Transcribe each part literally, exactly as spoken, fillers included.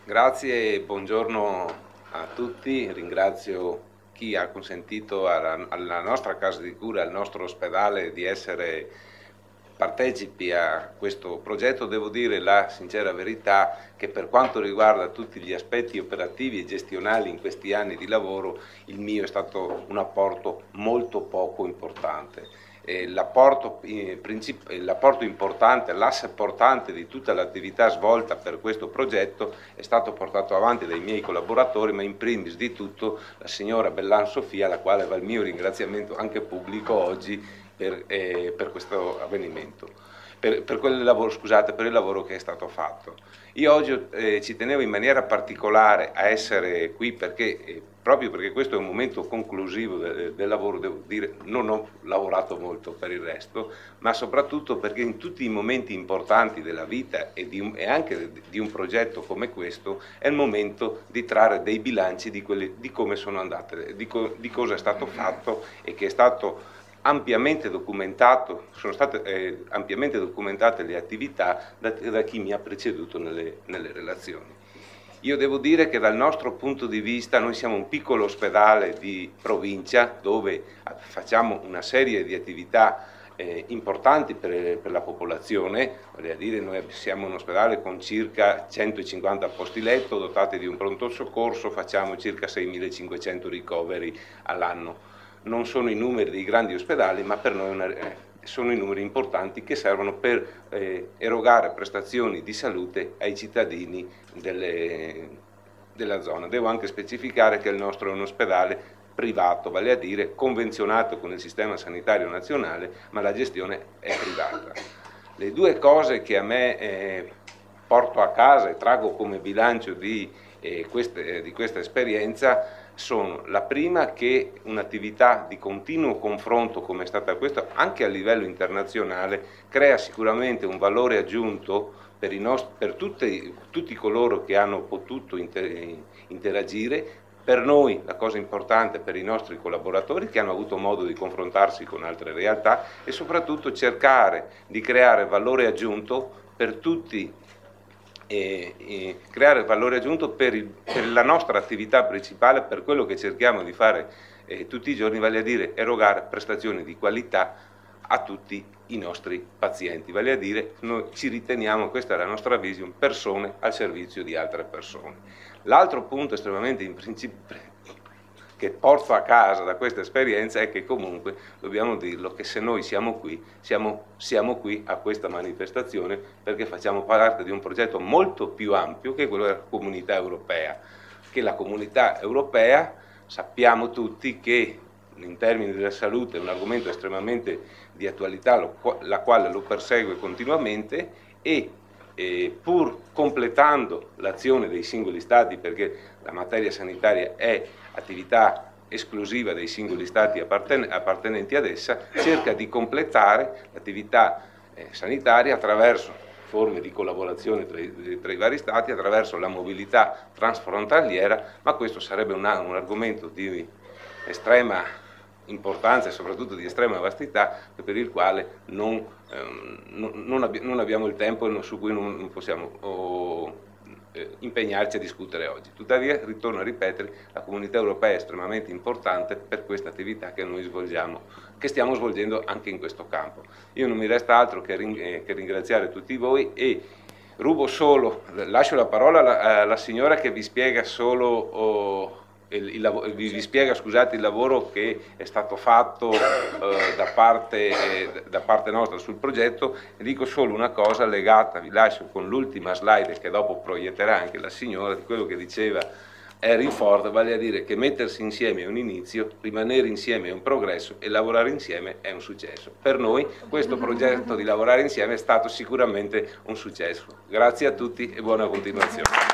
Grazie e buongiorno a tutti, ringrazio chi ha consentito alla, alla nostra casa di cura, al nostro ospedale di essere partecipi a questo progetto. Devo dire la sincera verità che per quanto riguarda tutti gli aspetti operativi e gestionali in questi anni di lavoro, il mio è stato un apporto molto poco importante. L'apporto importante, l'asse portante di tutta l'attività svolta per questo progetto è stato portato avanti dai miei collaboratori, ma in primis di tutto la signora Bellan Sofia, alla quale va il mio ringraziamento anche pubblico oggi per, eh, per questo avvenimento, per, per, quel lavoro, scusate, per il lavoro che è stato fatto. Io oggi eh, ci tenevo in maniera particolare a essere qui perché, eh, proprio perché questo è un momento conclusivo del, del lavoro, devo dire, non ho lavorato molto per il resto, ma soprattutto perché in tutti i momenti importanti della vita e, di, e anche di un progetto come questo è il momento di trarre dei bilanci di, quelli, di come sono andate, di, co, di cosa è stato fatto e che è stato ampiamente documentato, sono state eh, ampiamente documentate le attività da, da chi mi ha preceduto nelle, nelle relazioni. Io devo dire che dal nostro punto di vista noi siamo un piccolo ospedale di provincia dove facciamo una serie di attività eh, importanti per, per la popolazione, vale a dire noi siamo un ospedale con circa centocinquanta posti letto dotati di un pronto soccorso, facciamo circa seimilacinquecento ricoveri all'anno. Non sono i numeri dei grandi ospedali, ma per noi una, eh, sono i numeri importanti che servono per eh, erogare prestazioni di salute ai cittadini delle, della zona. Devo anche specificare che il nostro è un ospedale privato, vale a dire convenzionato con il sistema sanitario nazionale, ma la gestione è privata. Le due cose che a me eh, porto a casa e traggo come bilancio di, eh, queste, di questa esperienza sono la prima, che un'attività di continuo confronto come è stata questa anche a livello internazionale crea sicuramente un valore aggiunto per, i nostri, per tutti, tutti coloro che hanno potuto inter, interagire, per noi la cosa importante per i nostri collaboratori che hanno avuto modo di confrontarsi con altre realtà e soprattutto cercare di creare valore aggiunto per tutti. E, e creare valore aggiunto per, il, per la nostra attività principale, per quello che cerchiamo di fare eh, tutti i giorni, vale a dire erogare prestazioni di qualità a tutti i nostri pazienti, vale a dire noi ci riteniamo, questa è la nostra vision, persone al servizio di altre persone. L'altro punto estremamente in principio che porto a casa da questa esperienza è che comunque, dobbiamo dirlo, che se noi siamo qui, siamo, siamo qui a questa manifestazione perché facciamo parte di un progetto molto più ampio che quello della Comunità Europea, che la Comunità Europea sappiamo tutti che in termini della salute è un argomento estremamente di attualità, lo, la quale lo persegue continuamente e E pur completando l'azione dei singoli Stati, perché la materia sanitaria è attività esclusiva dei singoli Stati apparten appartenenti ad essa, cerca di completare l'attività eh, sanitaria attraverso forme di collaborazione tra i, tra i vari Stati, attraverso la mobilità transfrontaliera, ma questo sarebbe un, un argomento di estrema importanza e soprattutto di estrema vastità per il quale non, ehm, non, non, abbi non abbiamo il tempo e non, su cui non, non possiamo oh, eh, impegnarci a discutere oggi. Tuttavia, ritorno a ripetere, la Comunità Europea è estremamente importante per questa attività che noi svolgiamo, che stiamo svolgendo anche in questo campo. Io non mi resta altro che, ring eh, che ringraziare tutti voi e rubo solo, lascio la parola alla, alla signora che vi spiega solo oh, Il, il, vi, vi spiega scusate, il lavoro che è stato fatto eh, da, parte, eh, da parte nostra sul progetto. E dico solo una cosa legata, vi lascio con l'ultima slide che dopo proietterà anche la signora, di quello che diceva Henry Ford, vale a dire che mettersi insieme è un inizio, rimanere insieme è un progresso e lavorare insieme è un successo. Per noi questo progetto di lavorare insieme è stato sicuramente un successo. Grazie a tutti e buona continuazione.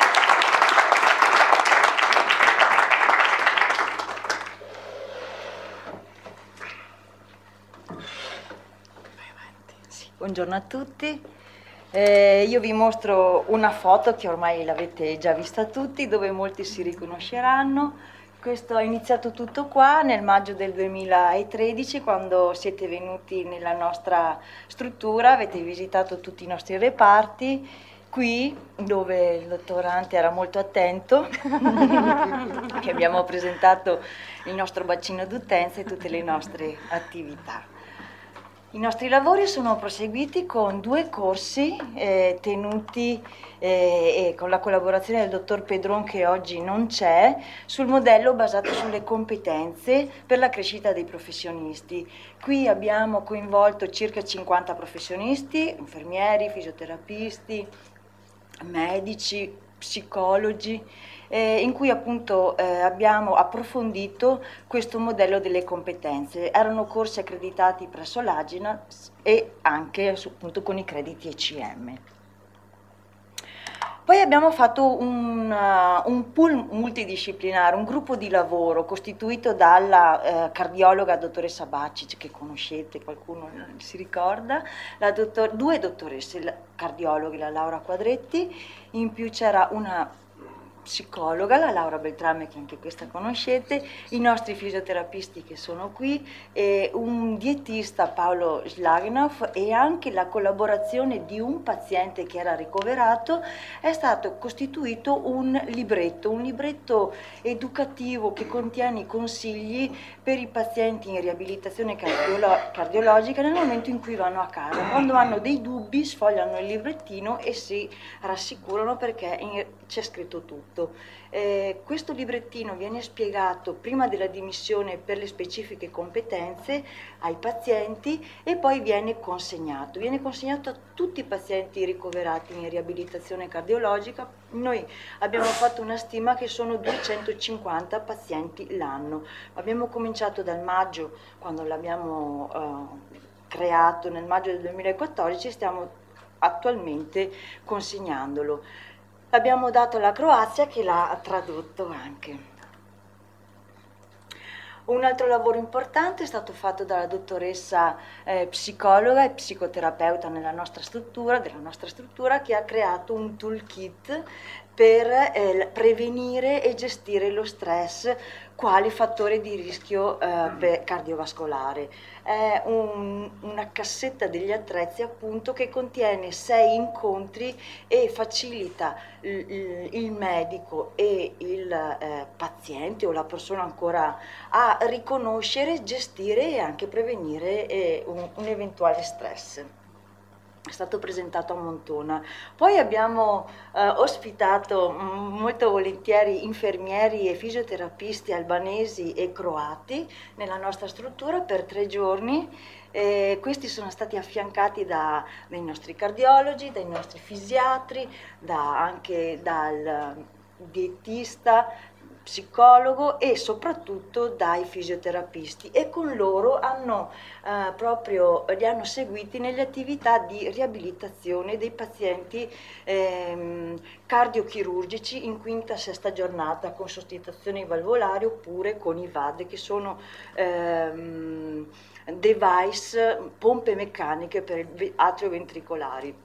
Buongiorno a tutti, eh, io vi mostro una foto che ormai l'avete già vista tutti, dove molti si riconosceranno. Questo ha iniziato tutto qua nel maggio del duemilatredici, quando siete venuti nella nostra struttura, avete visitato tutti i nostri reparti qui dove il dottorante era molto attento, che abbiamo presentato il nostro bacino d'utenza e tutte le nostre attività. I nostri lavori sono proseguiti con due corsi eh, tenuti eh, e con la collaborazione del dottor Pedron, che oggi non c'è, sul modello basato sulle competenze per la crescita dei professionisti. Qui abbiamo coinvolto circa cinquanta professionisti, infermieri, fisioterapisti, medici, psicologi, eh, in cui appunto eh, abbiamo approfondito questo modello delle competenze. Erano corsi accreditati presso l'Agenas e anche appunto con i crediti E C M. Poi abbiamo fatto un, uh, un pool multidisciplinare, un gruppo di lavoro costituito dalla uh, cardiologa dottoressa Bacic, che conoscete, qualcuno si ricorda, la dottor, due dottoresse cardiologhe, la Laura Quadretti, in più c'era una psicologa, la Laura Beltrame, che anche questa conoscete, i nostri fisioterapisti che sono qui, e un dietista, Paolo Slagnov, e anche la collaborazione di un paziente che era ricoverato. È stato costituito un libretto, un libretto educativo che contiene i consigli per i pazienti in riabilitazione cardiolo cardiologica nel momento in cui vanno a casa. Quando hanno dei dubbi sfogliano il librettino e si rassicurano perché c'è scritto tutto. Eh, questo librettino viene spiegato prima della dimissione per le specifiche competenze ai pazienti e poi viene consegnato. Viene consegnato a tutti i pazienti ricoverati in riabilitazione cardiologica. Noi abbiamo fatto una stima che sono duecentocinquanta pazienti l'anno. Abbiamo cominciato dal maggio, quando l'abbiamo eh, creato nel maggio del duemilaquattordici, stiamo attualmente consegnandolo. L'abbiamo dato alla Croazia, che l'ha tradotto anche. Un altro lavoro importante è stato fatto dalla dottoressa eh, psicologa e psicoterapeuta nella nostra struttura, della nostra struttura, che ha creato un toolkit per eh, prevenire e gestire lo stress quale fattore di rischio eh, cardiovascolare. È un, una cassetta degli attrezzi appunto che contiene sei incontri e facilita il, il medico e il eh, paziente o la persona ancora a riconoscere, gestire e anche prevenire eh, un, un eventuale stress. È stato presentato a Montona. Poi abbiamo eh, ospitato mh, molto volentieri infermieri e fisioterapisti albanesi e croati nella nostra struttura per tre giorni. Eh, questi sono stati affiancati da, dai nostri cardiologi, dai nostri fisiatri, da, anche dal dietista, psicologo e soprattutto dai fisioterapisti, e con loro hanno eh, proprio li hanno seguiti nelle attività di riabilitazione dei pazienti ehm, cardiochirurgici in quinta sesta giornata con sostituzioni valvolari oppure con i V A D, che sono ehm, device, pompe meccaniche per gli atrioventricolari.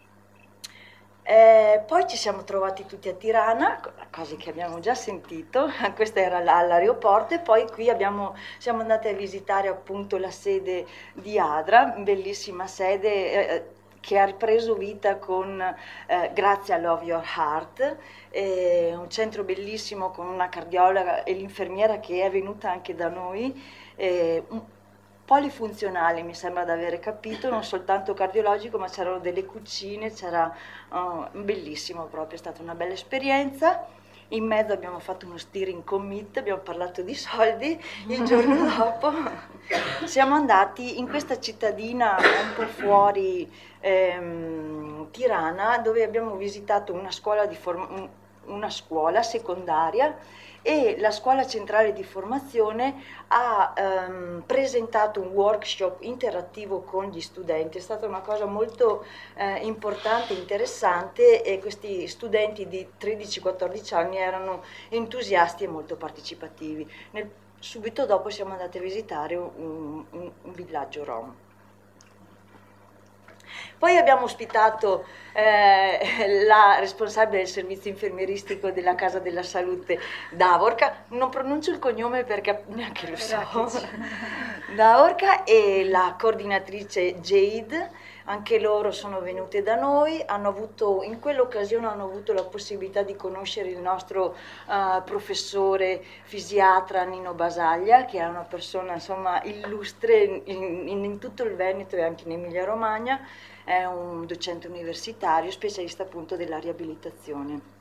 Eh, poi ci siamo trovati tutti a Tirana, cose che abbiamo già sentito, questa era all'aeroporto, e poi qui abbiamo, siamo andati a visitare appunto la sede di Adra, bellissima sede eh, che ha ripreso vita con, eh, grazie a Love Your Heart, eh, un centro bellissimo con una cardiologa e l'infermiera che è venuta anche da noi, eh, un, polifunzionale, mi sembra di avere capito, non soltanto cardiologico, ma c'erano delle cucine, c'era uh, bellissimo proprio, è stata una bella esperienza. In mezzo abbiamo fatto uno steering commit, abbiamo parlato di soldi. Il giorno dopo siamo andati in questa cittadina un po' fuori ehm, Tirana, dove abbiamo visitato una scuola, di form- una scuola secondaria, e la scuola centrale di formazione ha ehm, presentato un workshop interattivo con gli studenti. È stata una cosa molto eh, importante, interessante, e questi studenti di tredici quattordici anni erano entusiasti e molto partecipativi. Nel, subito dopo siamo andati a visitare un, un, un villaggio rom. Poi abbiamo ospitato eh, la responsabile del servizio infermieristico della Casa della Salute Davorka, non pronuncio il cognome perché neanche lo so, Davorka, e la coordinatrice Jade, anche loro sono venute da noi, hanno avuto, in quell'occasione hanno avuto la possibilità di conoscere il nostro uh, professore fisiatra Nino Basaglia, che è una persona insomma illustre in, in, in tutto il Veneto e anche in Emilia Romagna, è un docente universitario, specialista appunto della riabilitazione.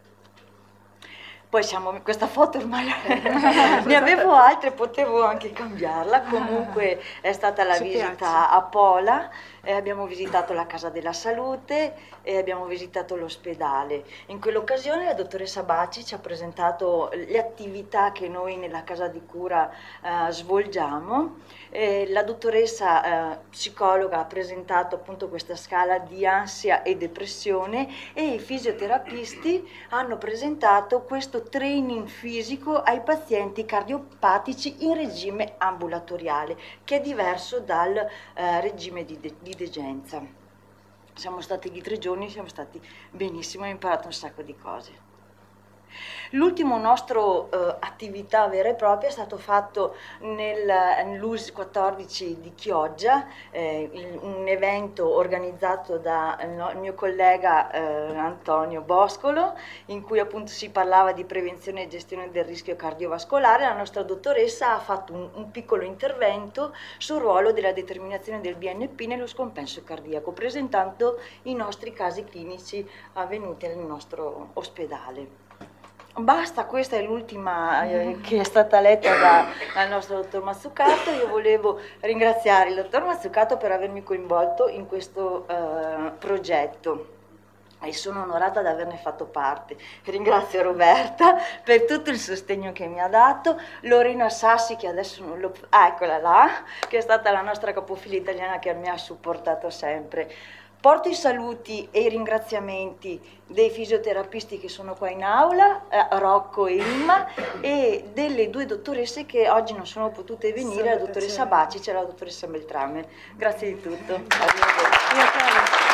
Poi siamo, questa foto ormai ne avevo altre, potevo anche cambiarla, comunque è stata la Ci visita piace. a Pola, eh, abbiamo visitato la Casa della Salute e abbiamo visitato l'ospedale. In quell'occasione la dottoressa Baci ci ha presentato le attività che noi nella casa di cura eh, svolgiamo. Eh, la dottoressa eh, psicologa ha presentato appunto questa scala di ansia e depressione e i fisioterapisti hanno presentato questo training fisico ai pazienti cardiopatici in regime ambulatoriale, che è diverso dal eh, regime di, de di degenza. Siamo stati lì tre giorni, siamo stati benissimo, abbiamo imparato un sacco di cose. L'ultimo nostro eh, attività vera e propria è stato fatto nell'U S quattordici di Chioggia, eh, il, un evento organizzato dal no, mio collega eh, Antonio Boscolo, in cui appunto si parlava di prevenzione e gestione del rischio cardiovascolare. La nostra dottoressa ha fatto un, un piccolo intervento sul ruolo della determinazione del B N P nello scompenso cardiaco, presentando i nostri casi clinici avvenuti nel nostro ospedale. Basta, questa è l'ultima eh, che è stata letta da, dal nostro dottor Mazzucato. Io volevo ringraziare il dottor Mazzucato per avermi coinvolto in questo eh, progetto e sono onorata di averne fatto parte. Ringrazio Roberta per tutto il sostegno che mi ha dato, Lorena Sassi, che adesso non lo... Ah, eccola là, che è stata la nostra capofila italiana che mi ha supportato sempre. Porto i saluti e i ringraziamenti dei fisioterapisti che sono qua in aula, eh, Rocco e Imma, e delle due dottoresse che oggi non sono potute venire, la dottoressa Bacic e la dottoressa Beltrame. Grazie di tutto. Arrivederci.